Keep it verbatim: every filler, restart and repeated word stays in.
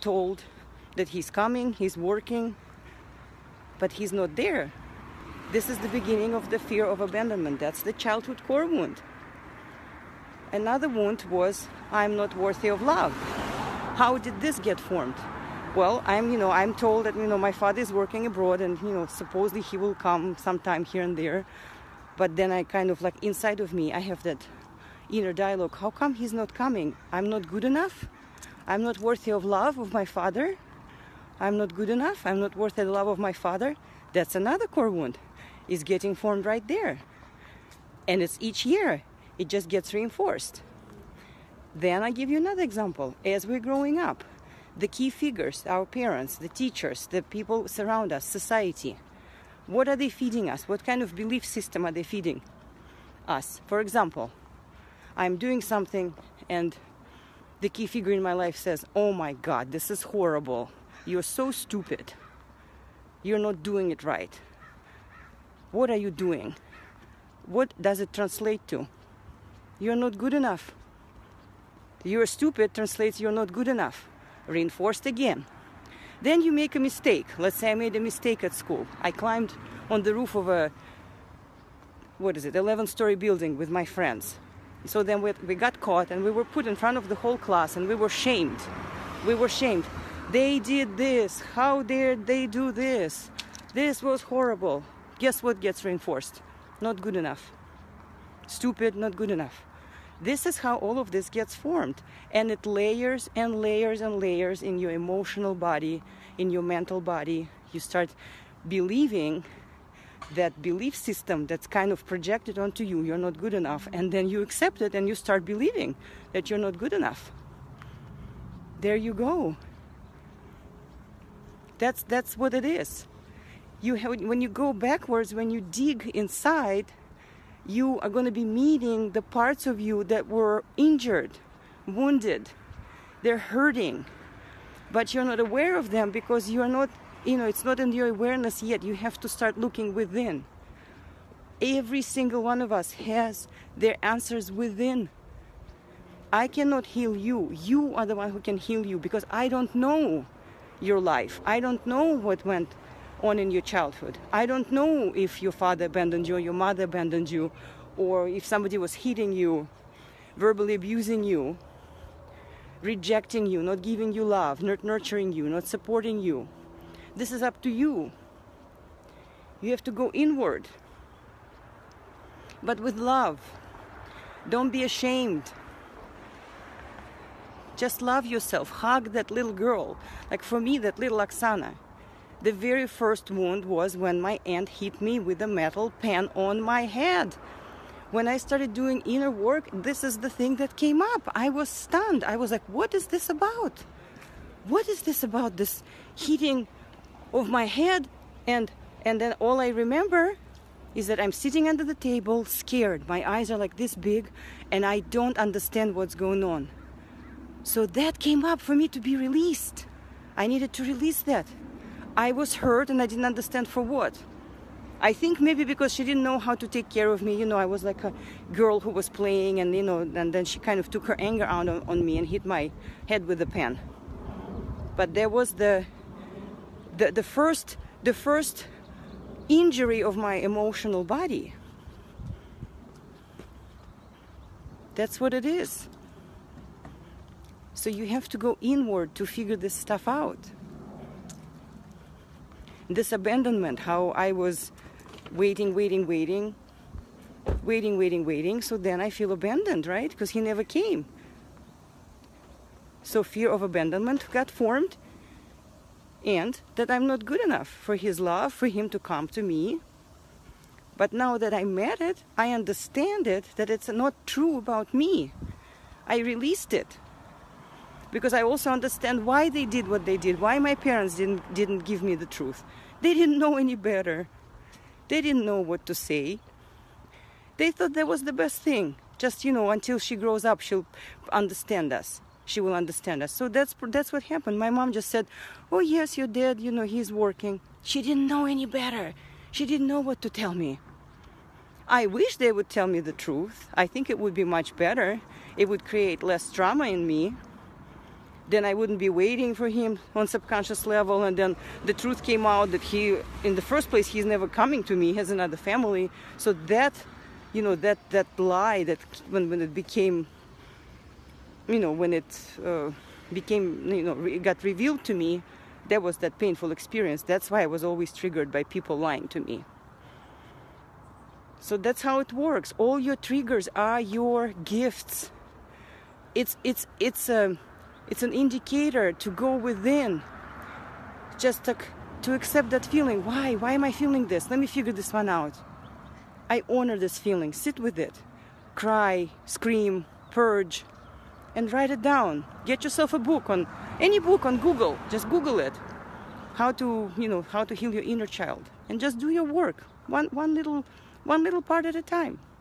told that he's coming, he's working, but he's not there. This is the beginning of the fear of abandonment. That's the childhood core wound. Another wound was, I'm not worthy of love. How did this get formed? Well, I'm, you know, I'm told that, you know, my father is working abroad and, you know, supposedly he will come sometime here and there. But then I kind of like inside of me, I have that inner dialogue. How come he's not coming? I'm not good enough? I'm not worthy of love of my father? I'm not good enough? I'm not worthy of the love of my father? That's another core wound. It's getting formed right there. And it's each year. It just gets reinforced. Then I give you another example. As we're growing up, the key figures, our parents, the teachers, the people surround us, society, what are they feeding us? What kind of belief system are they feeding us? For example, I'm doing something and the key figure in my life says, oh my God, this is horrible. You're so stupid. You're not doing it right. What are you doing? What does it translate to? You're not good enough. You're stupid translates you're not good enough. Reinforced again. Then you make a mistake. Let's say I made a mistake at school. I climbed on the roof of a, what is it, eleven-story building with my friends. So then we, we got caught and we were put in front of the whole class and we were shamed. We were shamed. They did this. How dared they do this? This was horrible. Guess what gets reinforced? Not good enough. Stupid, not good enough. This is how all of this gets formed. And it layers and layers and layers in your emotional body, in your mental body. You start believing that belief system that's kind of projected onto you, you're not good enough. And then you accept it and you start believing that you're not good enough. There you go. That's, that's what it is. You have, when you go backwards, when you dig inside, you are going to be meeting the parts of you that were injured, wounded. They're hurting, but you're not aware of them because you're not, you know, it's not in your awareness yet. You have to start looking within. Every single one of us has their answers within. I cannot heal you. You are the one who can heal you because I don't know your life. I don't know what went on in your childhood. I don't know if your father abandoned you or your mother abandoned you, or if somebody was hitting you, verbally abusing you, rejecting you, not giving you love, not nurturing you, not supporting you. This is up to you. You have to go inward, but with love. Don't be ashamed. Just love yourself. Hug that little girl. Like for me, that little Oksana. The very first wound was when my aunt hit me with a metal pen on my head. When I started doing inner work, this is the thing that came up. I was stunned. I was like, what is this about? What is this about, this hitting of my head? And, and then all I remember is that I'm sitting under the table, scared. My eyes are like this big, and I don't understand what's going on. So that came up for me to be released. I needed to release that. I was hurt and I didn't understand for what. I think maybe because she didn't know how to take care of me. You know, I was like a girl who was playing and, you know, and then she kind of took her anger out on, on me and hit my head with a pen. But there was the, the, the first, the first injury of my emotional body. That's what it is. So you have to go inward to figure this stuff out. This abandonment, how I was waiting, waiting, waiting, waiting, waiting, waiting. So then I feel abandoned, right? Because he never came. So fear of abandonment got formed, and that I'm not good enough for his love, for him to come to me. But now that I met it, I understand it, that it's not true about me. I released it. Because I also understand why they did what they did, why my parents didn't, didn't give me the truth. They didn't know any better. They didn't know what to say. They thought that was the best thing. Just, you know, until she grows up, she'll understand us. She will understand us. So that's, that's what happened. My mom just said, oh yes, your dad, you know, he's working. She didn't know any better. She didn't know what to tell me. I wish they would tell me the truth. I think it would be much better. It would create less drama in me. then I wouldn't be waiting for him on subconscious level, and then the truth came out that he, in the first place, he's never coming to me, he has another family. So that, you know, that, that lie, that when, when it became, you know, when it uh, became, you know, it got revealed to me, that was that painful experience. That's why I was always triggered by people lying to me. So that's how it works. All your triggers are your gifts. It's it's it's a it's an indicator to go within. Just to, to accept that feeling. Why? Why am I feeling this? Let me figure this one out. I honor this feeling. Sit with it. Cry, scream, purge, and write it down. Get yourself a book, on any book on Google. Just Google it. How to, you know, how to heal your inner child, and just do your work. One one little one little part at a time.